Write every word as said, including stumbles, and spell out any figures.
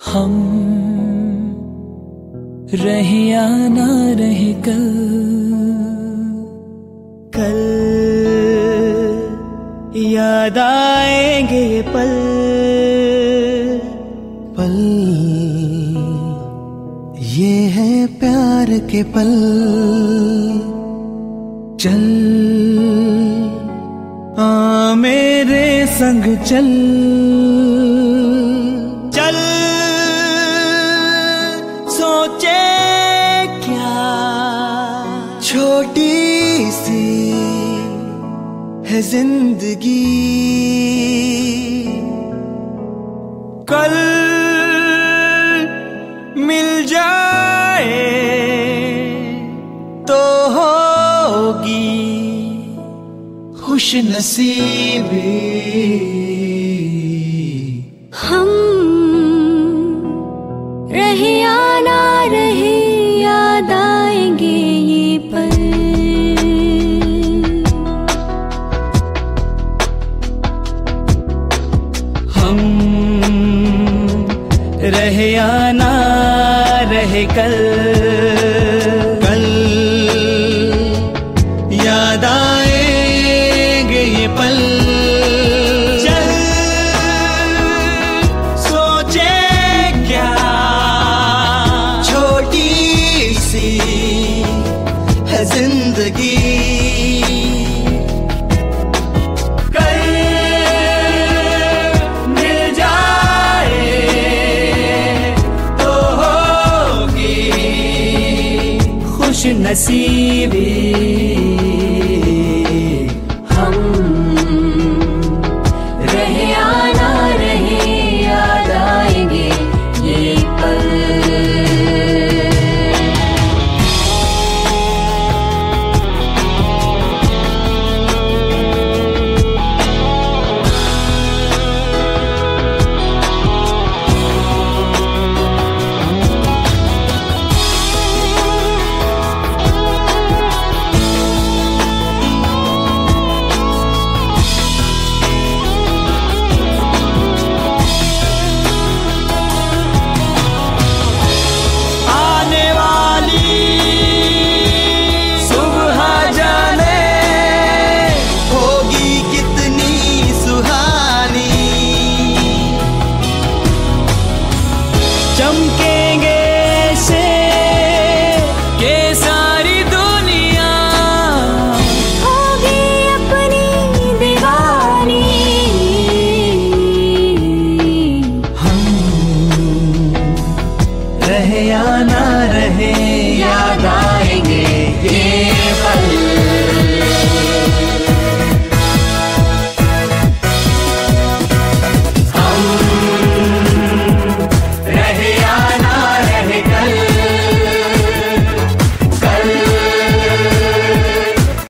हम रहे या ना रहे कल, कल याद आएंगे ये पल पल, ये है प्यार के पल। चल आ मेरे संग चल, चल सोचे क्या छोटी सी है जिंदगी, कल मिल जाए तो होगी खुश नसीबी। हम रहे या ना रहे याद आएंगे ये पल। हम रहे या ना रहे कल, कल याद आएंगे ये पल। चल सोचे क्या छोटी सी है जिंदगी, कल मिल जाए तो होगी खुश नसीबी। हम रहे या ना रहे याद आएंगे ये पल। चमकेंगे